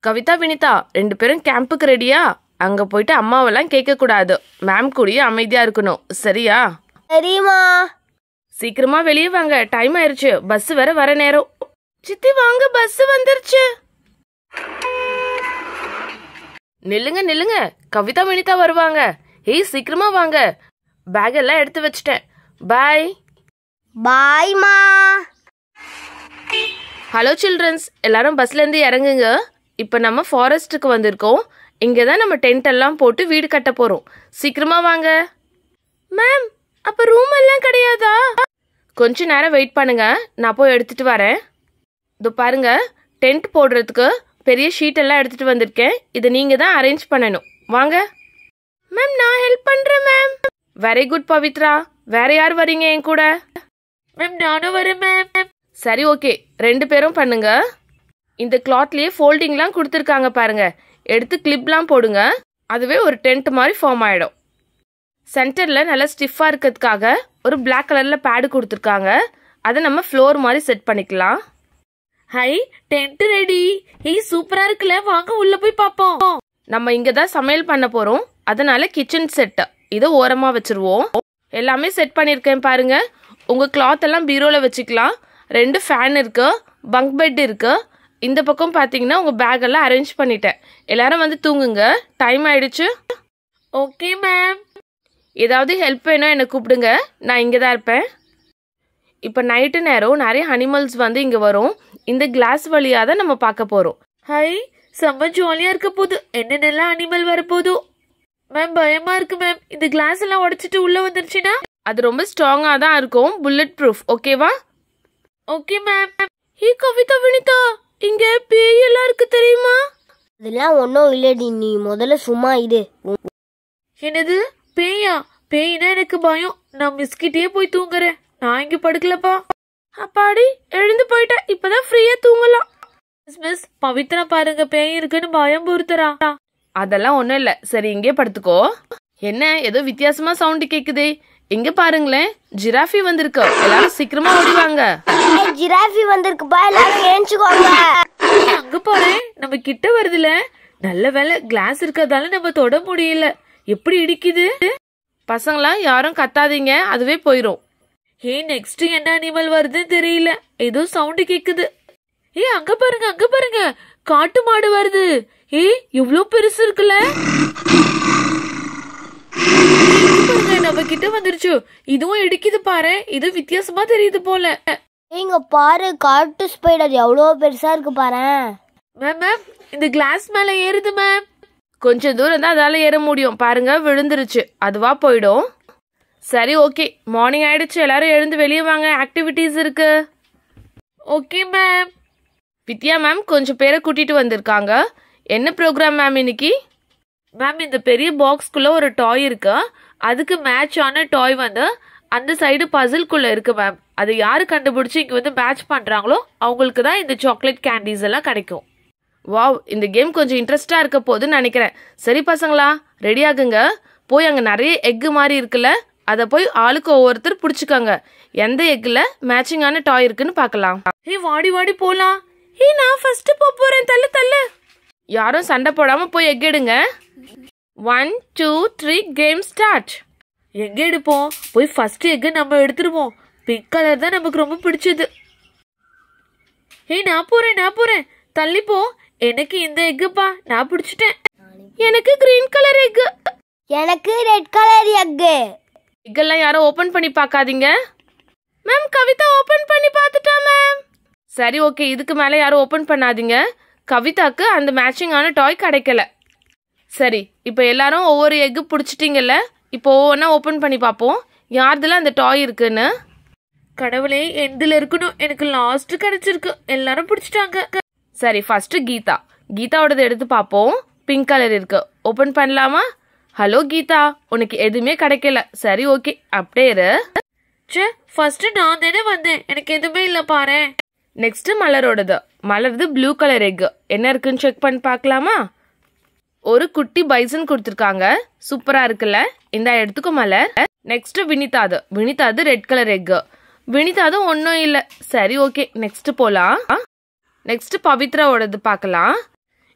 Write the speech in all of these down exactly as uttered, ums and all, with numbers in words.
கவிதா வினிதா ரெண்டு பேரும் கேம்புக்கு ரெடியா? அங்க போயிட்டு அம்மாவெல்லாம் கேட்க கூடாது. மேம் கூடயே அமைதியா இருக்கணும், சரியா? சரிமா. சீக்கிரமா வெளியே வாங்க, டைம் ஆயிருச்சு. பஸ் வேற வர நேரம். சித்தி வாங்க, பஸ் வந்துருச்சு. நில்லுங்க நில்லுங்க, கவிதா வினிதா வருவாங்க. ஏய் சீக்கிரமா வாங்க, பேக் எல்லாம் எடுத்து வச்சிட்டேன். பாய். பாய்மா. ஹலோ சில்ட்ரன்ஸ், எல்லாரும் பஸ்ல இருந்து இறங்குங்க. இப்ப நம்ம ஃபாரஸ்ட்டுக்கு வந்திருக்கோம். இங்கதான் நம்ம டென்ட் எல்லாம் போட்டு வீடு கட்ட போறோம். சீக்கிரமா வாங்க. மேம், அப்ப ரூம் எல்லாம் கிடையாதா? கொஞ்ச நேரம் வெயிட் பண்ணுங்க, நான் போய் எடுத்துட்டு வரேன். இதோ பாருங்க, டென்ட் போடுறதுக்கு பெரிய ஷீட் எல்லாம் எடுத்துட்டு வந்திருக்கேன். இதை நீங்க தான் அரேஞ்ச் பண்ணணும். வாங்க. மேம், நான் ஹெல்ப் பண்றேன் மேம். Very good Pavithra. வேற யார் வரீங்க என் கூட? மேம், நானும் வரேன் மேம். சரி, ஓகே, ரெண்டு பேரும் பண்ணுங்க. இந்த கிளாத்லயே ஃபோல்டிங்லாம் கொடுத்துருக்காங்க பாருங்க. எடுத்து கிளிப்லாம் போடுங்க. அதுவே ஒரு டென்ட் மாதிரி ஃபார்ம் ஆயிடும். சென்டர்ல நல்லா ஸ்டிஃபா இருக்கிறதுக்காக ஒரு பிளாக் கலர்ல பேடு கொடுத்துருக்காங்க. அதை நம்ம ஃப்ளோர் மாதிரி செட் பண்ணிக்கலாம். Hi, tent ready. ஏய் சூப்பரா இருக்குல்ல, வாங்க உள்ள போய் பாப்போம். நம்ம இங்க தான் சமையல் பண்ண போறோம், அதனால கிச்சன் செட் இதை ஓரமா வச்சிருவோம். எல்லாமே செட் பண்ணிருக்கேன் பாருங்க. உங்க கிளாத் எல்லாம் பீரோல வச்சுக்கலாம். ரெண்டு ஃபேன் இருக்கு, பங்க் பெட் இருக்கு. இந்த பக்கம் பாத்தீங்கன்னா உங்க பேக் எல்லாம் அரேஞ்ச் பண்ணிட்டேன். எல்லாரும் வந்து தூங்குங்க, டைம் ஆயிடுச்சு. Okay ma'am. ஏதாவது ஹெல்ப் வேணும் என்ன கூப்பிடுங்க, நான் இங்கே தான் இருப்பேன். இப்போ நைட்டு நேரம் நிறைய அனிமல்ஸ் வந்து இங்கே வரும். இந்த கிளாஸ் வழியாக தான் நம்ம பார்க்க போகிறோம். ஹை, செம்ம ஜாலியாக இருக்க போகுது. என்னென்னலாம் அனிமல் வரப்போதோ. மேம், பயமா இருக்கு மேம். இந்த கிளாஸ் எல்லாம் உடைச்சிட்டு உள்ள வந்துருச்சுன்னா? அது ரொம்ப ஸ்ட்ராங்காக தான் இருக்கும், புல்லட் ப்ரூஃப். ஓகேவா? Okay ma'am. Hey Kavitha Vinitha, இங்க பேய் எல்லாம் இருக்கு தெரியுமா? அதெல்லாம் ஒன்றும் இல்லடி, நீ முதல்ல சும்மா இரு. என்னது பேயா? பேய்னா எனக்கு பயம். நான் மிஸ்கிட்டே போய் தூங்குறேன். நான் இங்க படுக்கலப்பா. அப்பாடி, எழுந்து போயிட்டேன். இப்பதான் ஃப்ரீயா தூங்கலாம். மிஸ் பவித்ரா பாருங்க, பேய் இருக்குன்னு பயம் பொறுத்துறா. அதெல்லாம் ஒண்ணும் இல்ல, சரி இங்கே படுத்துக்கோ. என்ன ஏதோ வித்தியாசமா சவுண்ட் கேக்குதே? இங்க பாருங்களேன், ஜிராஃபி வந்திருக்கு. எல்லாரும் சீக்கிரமா ஓடிவாங்க. ஜிராஃபி வந்திருக்குப்பா, எல்லாரும் ஏஞ்சுக்கோங்க. அங்க பாரு, நம்ம கிட்ட வருதுல. நல்ல வேலை கிளாஸ் இருக்கறதால நம்ம தொட முடியல. எப்படி இடிக்குது. பசங்களா யாரும் கத்தாதீங்க, அதுவே போயிரும். ஏ நெக்ஸ்ட் என்ன அனிமல் வருதுன்னு தெரியல, ஏதோ சவுண்ட் கேக்குது. ஏ அங்க பாருங்க, அங்க பாருங்க, காட்டு மாடு வருது. ஏ இவ்ளோ பெருசு இருக்குல்ல. நம்ம கிட்ட வந்துருச்சு. இதுவும் இடிக்குது பாரு. இது வித்தியாசமா தெரியுது போல. இங்க பாரு, காட்டு ஸ்பைடர் எவ்வளவு பெருசா இருக்கு பாரு. மேம் மேம், இந்த கிளாஸ் மேல ஏறுது மேம். கொஞ்சம் தூரம் தான் அதால ஏற முடியும். பாருங்க, விழுந்துருச்சு. அதுவா போயிடும். சரி, ஓகே, மார்னிங் ஆயிடுச்சு. எல்லாரும் எழுந்து வெளியே வாங்க, ஆக்டிவிட்டிஸ் இருக்கு. Okay ma'am. வித்யா மேம் கொஞ்சம் பேரை கூட்டிட்டு வந்திருக்காங்க. என்ன ப்ரோக்ராம் மேம் இன்னைக்கு? மேம், இந்த பெரிய பாக்ஸ்குள்ள ஒரு டாய் இருக்கு. அதுக்கு மேட்ச் ஆன டாய் வந்து அந்த சைடு பசில்குள்ள இருக்கு மேம். அதை யாரு கண்டுபிடிச்சு இங்க வந்து மேட்ச் பண்றாங்களோ அவங்களுக்கு தான் இந்த சாக்லேட் கேண்டீஸ் எல்லாம் கிடைக்கும். வாவ், இந்த கேம் கொஞ்சம் இன்ட்ரெஸ்டா இருக்க போதுன்னு நினைக்கிறேன். சரி பசங்களா, ரெடி ஆகுங்க. போய் அங்க நிறைய எக்கு மாதிரி இருக்குல்ல, அதை போய் ஆளுக்கு ஒவ்வொருத்தர் பிடிச்சிக்கோங்க. எந்த எக்குல மேட்சிங்கான டாய் இருக்குன்னு பார்க்கலாம். ஏய் வாடி வாடி போலாம். ஏய் நான் ஃபர்ஸ்ட் போறேன், தள்ளு தள்ளு. யாரும் சண்டை போடாம போய் எக் எடுங்க. One two three, game start. எங்க எடுப்போம்? போய் ஃபர்ஸ்ட் எக் நம்ம எடுத்துருவோம். பிங்க் கலர் தான் நமக்கு ரொம்ப பிடிச்சது. ஏய் நான் போறேன், நான் போறேன், தள்ளி போ. எனக்கு இந்த எக்குப்பா, நான் பிடிச்சிட்டேன். எனக்கு கிரீன் கலர் எக். எனக்கு ரெட் கலர் எக். எக்கெல்லாம் யாரும் ஓபன் பண்ணி பார்க்காதீங்க. மேம், கவிதா ஓபன் பண்ணி பார்த்துட்டா மேம். சரி, ஓகே, இதுக்கு மேல யாரும் ஓபன் பண்ணாதீங்க. கவிதாக்கு அந்த மேட்சிங்கான டாய் கிடைக்கல. சரி, இப்போ எல்லாரும் ஒவ்வொரு எக்கு பிடிச்சிட்டீங்கல்ல. இப்போ ஒவ்வொன்றா ஓப்பன் பண்ணி பார்ப்போம் யார்துல அந்த டாய் இருக்குன்னு. கடவுளே, எந்தில் இருக்கணும். எனக்கு லாஸ்ட் கிடைச்சிருக்கு. எல்லாரும் பிடிச்சிட்டாங்க. சரி, ஃபர்ஸ்ட் கீதா. கீதாவோடது எடுத்து பார்ப்போம். பிங்க் கலர் இருக்கு, ஓப்பன் பண்ணலாமா? ஹலோ கீதா, உனக்கு எதுவுமே கிடைக்கல. சரி, ஓகே, அப்படியே இரு. சே, ஃபர்ஸ்ட் நான் தானே வந்தேன், எனக்கு எதுவுமே இல்லை பாரு. நெக்ஸ்ட் மலரோடது. மலர்து ப்ளூ கலர் எக். என்ன இருக்குன்னு செக் பண்ணி பார்க்கலாமா? ஒரு குட்டி பைசன் கொடுத்துருக்காங்க. சூப்பரா இருக்குல்ல. இந்த எடுத்துக்கோ மலர். நெக்ஸ்ட் வினிதாது. வினிதாது ரெட் கலர் எக். வினிதாது ஒன்றும் இல்லை. சரி, ஓகே, நெக்ஸ்ட் போலாம். நெக்ஸ்ட் பவித்ராவோடது பார்க்கலாம்.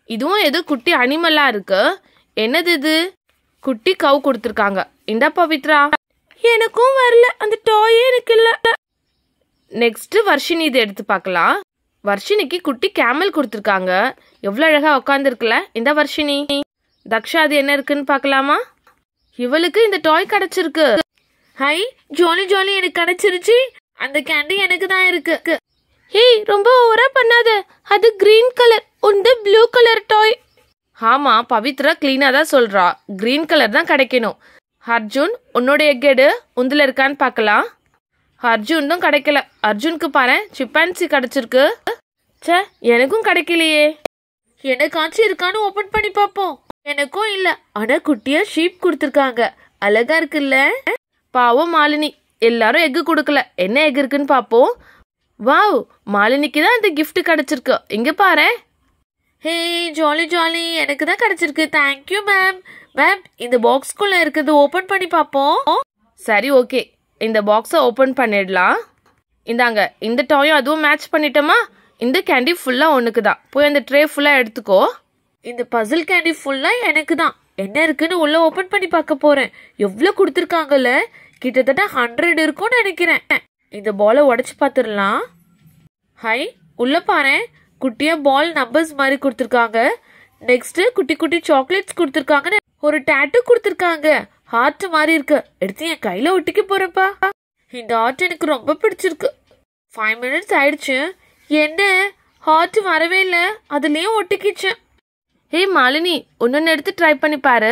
இதுவும் ஏதோ குட்டி அனிமலா இருக்கு. என்னது இது? குட்டி கவ் கொடுத்துருக்காங்க. இந்த பவித்ரா எனக்கும் வரல, அந்த டாயே எனக்கு இல்ல. நெக்ஸ்ட் வர்ஷினி இதை எடுத்து பார்க்கலாம். வர்ஷினிக்கு குட்டி கேமல் கொடுத்துருக்காங்க. எவ்வளவு அழகா உட்காந்துருக்குல இந்த வர்ஷினி. தக்ஷா அது என்ன இருக்குன்னு பார்க்கலாமா? இவளுக்கு இந்த டாய் கிடைச்சிருக்கு. ஹை ஜாலி ஜாலி, எனக்கு கிடைச்சிருச்சு. அந்த கேண்டி எனக்கு தான் இருக்கு. ஹே ரொம்ப ஓவரா பண்ணாத, அது கிரீன் கலர், உண்டு ப்ளூ கலர் டாய். ஆமா பவித்ரா கிளீனா தான் சொல்றா, கிரீன் கலர் தான் கிடைக்கணும். அர்ஜுன் உன்னோட எக் எடு, உந்துல இருக்கான்னு பார்க்கலாம். அர்ஜுன் தான் கிடைக்கல. அர்ஜுனுக்கு பாரு சிப்பான்சி கிடைச்சிருக்கு. சே எனக்கும் கிடைக்கலையே. எனக்காச்சும் இருக்கான்னு ஓபன் பண்ணி பார்ப்போம். எனக்கும் இல்ல, ஆனா குட்டியா ஷீப் கொடுத்துருக்காங்க. அழகா இருக்குல்ல. பாவம் மாலினி, எல்லாரும் எக்கு கொடுக்கல. என்ன எக் இருக்குன்னு பார்ப்போம். வாவ், மாலினிக்கு தான் இந்த கிஃப்ட் கிடைச்சிருக்கு. இங்க பாரு. ஹே ஜாலி ஜாலி, எனக்கு தான் கிடைச்சிருக்கு. Thank you ma'am. மேம் இந்த பாக்ஸ்குள்ள இருக்குது, ஓபன் பண்ணி பார்ப்போம். சரி ஓகே, இந்த பாக்ஸை ஓபன் பண்ணிடலாம். இந்தாங்க, இந்த டாயும் அதுவும் மேட்ச் பண்ணிட்டோமா? இந்த கேண்டி ஃபுல்லா உனக்கு தான். போய் அந்த ட்ரே ஃபுல்லா எடுத்துக்கோ. இந்த பசில் கேண்டி ஃபுல்லா எனக்கு தான். என்ன இருக்குன்னு உள்ள ஓபன் பண்ணி பார்க்க போறேன். எவ்வளவு கொடுத்துருக்காங்கல்ல, கிட்டத்தட்ட ஹண்ட்ரட் இருக்கும்னு நினைக்கிறேன். இந்த பாலை உடைச்சு பார்த்துடலாம். ஹை உள்ள பாரு, குட்டியா பால் நம்பர்ஸ் மாதிரி கொடுத்துருக்காங்க. நெக்ஸ்ட் குட்டி குட்டி சாக்லேட்ஸ் கொடுத்துருக்காங்க. ஒரு டாட்டூ கொடுத்துருக்காங்க, ஹார்ட் மாதிரி இருக்கு. எடுத்து என் கையில ஒட்டிக்க போறப்பா. இந்த ஹார்ட் எனக்கு ரொம்ப பிடிச்சிருக்கு. ஃபைவ் மினிட்ஸ் ஆயிடுச்சு, என்ன ஹார்ட் வரவே இல்லை, அதுலயும் ஒட்டிக்கிச்சு. ஹே மாலினி, ஒன்னு எடுத்து ட்ரை பண்ணி பாரு.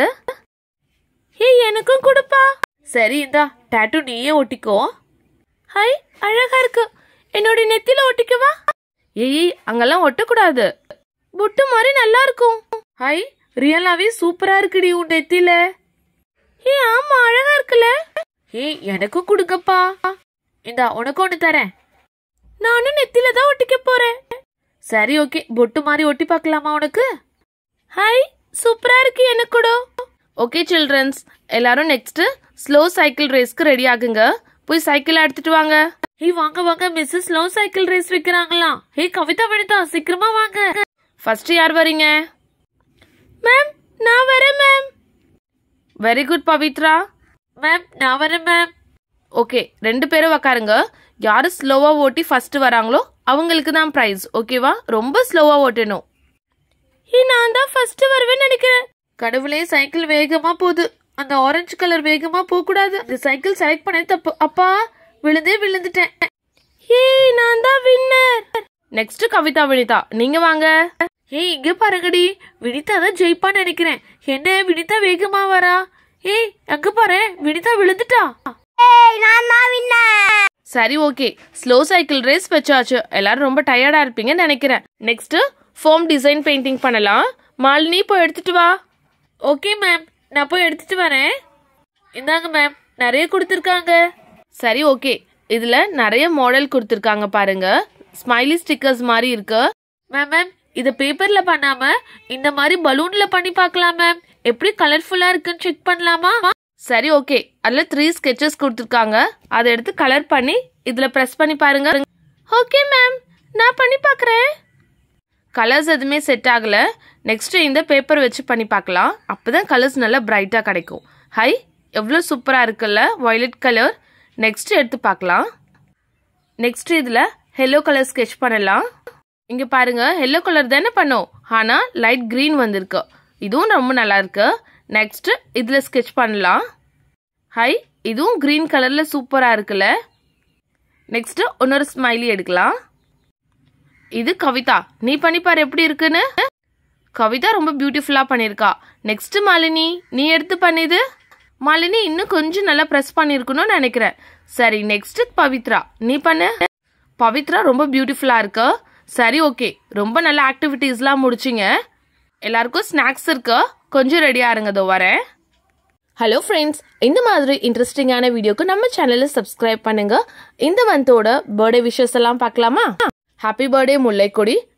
ஹே எனக்கும் கொடுப்பா. சரி இந்தா, டாட்டூ நீயே ஒட்டிக்கோ. ஹை அழகா இருக்கு, என்னோட நெத்தில ஒட்டிக்கவா? ஏய் அங்கெல்லாம் ஒட்டக்கூடாது, புட்டு மாதிரி நல்லா இருக்கும். ஹை ரியலாவே சூப்பரா இருக்குடி உன் நெத்தில. ஏ ஆமா அழகா இருக்குல்ல. ஏய் எனக்கும் கொடுங்கப்பா. இந்தா உனக்கு ஒண்ணு தரேன். நானும் நெத்தில தான் ஒட்டிக்க போறேன். சரி ஓகே, பொட்டு மாதிரி ஒட்டி பார்க்கலாமா உனக்கு? ஹை சூப்பரா இருக்கு, எனக்கு கூட. ஓகே சில்ட்ரன்ஸ், எல்லாரும் நெக்ஸ்ட் ஸ்லோ சைக்கிள் ரேஸ்க்கு ரெடி ஆகுங்க. போய் சைக்கிள் எடுத்துட்டு வாங்க. ஹே வாங்க வாங்க, மிஸ்ஸஸ் ஸ்லோ சைக்கிள் ரேஸ் வைக்கிறாங்களா? ஹே கவிதா வனிதா சீக்கிரமா வாங்க. ஃபர்ஸ்ட் யார் வரீங்க? மேம் நான் வரேன் ma'am. Very good Pavithra. Ma'am நான் வரேன் மேம். ஓகே ரெண்டு பேரும் உக்காருங்க. யாரு ஸ்லோவா ஓட்டி ஃபர்ஸ்ட் வராங்களோ அவங்களுக்கு தான் பிரைஸ். ஓகேவா? ரொம்ப ஸ்லோவா ஓட்டணும். ஹே நான் தான் ஃபர்ஸ்ட் வருவேன்னு நினைக்கிறேன். கடவுளே, சைக்கிள் வேகமா போகுது. அந்த ஆரஞ்சு கலர் வேகமா போக கூடாது. இந்த சைக்கிள் செலக்ட் பண்ண தப்பு. அப்பா விழுந்தே விழுந்துட்டேன். ஹே நான் தான் வின்னர். நெக்ஸ்ட் கவிதா வினிதா, நீங்க வாங்க. ஹே இங்க பாருங்கடி, வினிதா தான் ஜெயிப்பான்னு நினைக்கிறேன். என்ன வினிதா வேகமா வரா? ஏய் அங்க பாரு, வினிதா விழுந்துட்டா. சரி ஓகே, ஸ்லோ சைக்கிள் ரேஸ் வச்சாச்சு. எல்லாரும் ரொம்ப டயர்டா இருப்பீங்கன்னு நினைக்கிறேன். நெக்ஸ்ட் ஃபோம் டிசைன் பெயிண்டிங் பண்ணலாம். மாலினி போய் எடுத்துட்டு வா. ஓகே மேம், நான் போய் எடுத்துட்டு வரேன். இந்தாங்க மேம், நிறைய கொடுத்துருக்காங்க. சரி ஓகே, இதுல நிறைய மாடல் கொடுத்துருக்காங்க பாருங்க. ஸ்மைலி ஸ்டிக்கர்ஸ் மாதிரி இருக்கு. மேம் மேம் இத பேப்பர்ல பண்ணாம இந்த மாதிரி பலூன்ல பண்ணி பார்க்கலாம் மேம். எப்படி கலர்ஃபுல்லா இருக்குன்னு செக் பண்ணலாமா? சரி ஓகே, அதுல த்ரீ ஸ்கெச்சஸ் கொடுத்துருக்காங்க. அதை எடுத்து கலர் பண்ணி இதுல பிரஸ் பண்ணி பாருங்க. ஓகே மேம், நான் பண்ணி பாக்குறேன். கலர்ஸ் எதுவுமே செட் ஆகல. நெக்ஸ்ட் இந்த பேப்பர் வச்சு பண்ணி பார்க்கலாம். அப்பதான் கலர்ஸ் நல்லா பிரைட்டா கிடைக்கும். ஹை எவ்வளவு சூப்பரா இருக்குல்ல, வயலட் கலர். நெக்ஸ்ட் எடுத்து பார்க்கலாம். நெக்ஸ்ட் இதுல எல்லோ கலர் ஸ்கெட்ச் பண்ணலாம். இங்க பாருங்க, எல்லோ கலர் தானே பண்ணோம், ஆனா லைட் கிரீன் வந்திருக்கு. இதுவும் ரொம்ப நல்லா இருக்கு. நெக்ஸ்ட் இதுல ஸ்கெட்ச் பண்ணலாம். ஹை இதுவும் கிரீன் கலர்ல சூப்பரா இருக்குல்ல. நெக்ஸ்ட் இன்னொரு ஸ்மைலி எடுக்கலாம். இது கவிதா, நீ பண்ணி பாரு எப்படி இருக்குன்னு. கவிதா ரொம்ப பியூட்டிஃபுல்லா பண்ணிருக்கா. நெக்ஸ்ட் மாலினி, நீ எடுத்து பண்ணிது. மாலினி இன்னும் கொஞ்சம் நல்லா பிரஸ் பண்ணிருக்கணும்னு நினைக்கிறேன். சரி நெக்ஸ்ட் பவித்ரா, நீ பண்ணு. பவித்ரா ரொம்ப பியூட்டிஃபுல்லா இருக்கு. சரி ஓகே, ரொம்ப நல்ல ஆக்டிவிட்டிஸ்லாம் முடிச்சிங்க. எல்லாருக்கும் ஸ்நாக்ஸ் இருக்கு, கொஞ்சம் ரெடியா இருங்க, இதோ வரேன். ஹலோ ஃப்ரெண்ட்ஸ், இந்த மாதிரி இன்ட்ரெஸ்டிங்கான வீடியோக்கு நம்ம சேனலை சப்ஸ்கிரைப் பண்ணுங்க. இந்த மந்தோட பர்த்டே விஷஸ் எல்லாம் பார்க்கலாமா? Happy birthday Mullaikodi,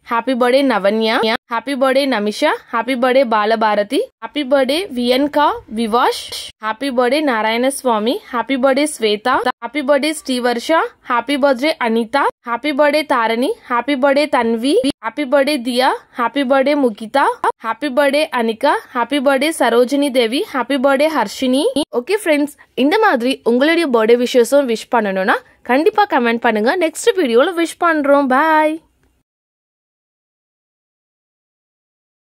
Happy birthday Navanya. Happy birthday Namisha. Happy birthday Balabharati. Happy birthday Viyanka Vivash. Happy birthday Narayana Swami. Happy birthday Sweta. Happy birthday Stevarsha. Happy birthday Anita. Happy birthday Tarani. Happy birthday Tanvi. Happy birthday Diya. Happy birthday Mukita. Happy birthday Anika. Happy birthday Sarojini Devi. Happy birthday Harshini. Okay friends, இந்த மாதிரி உங்களுடைய birthday விஷஸும் wish பண்ணணும்னா கண்டிப்பா comment பண்ணுங்க. Next வீடியோல wish பண்றோம். By.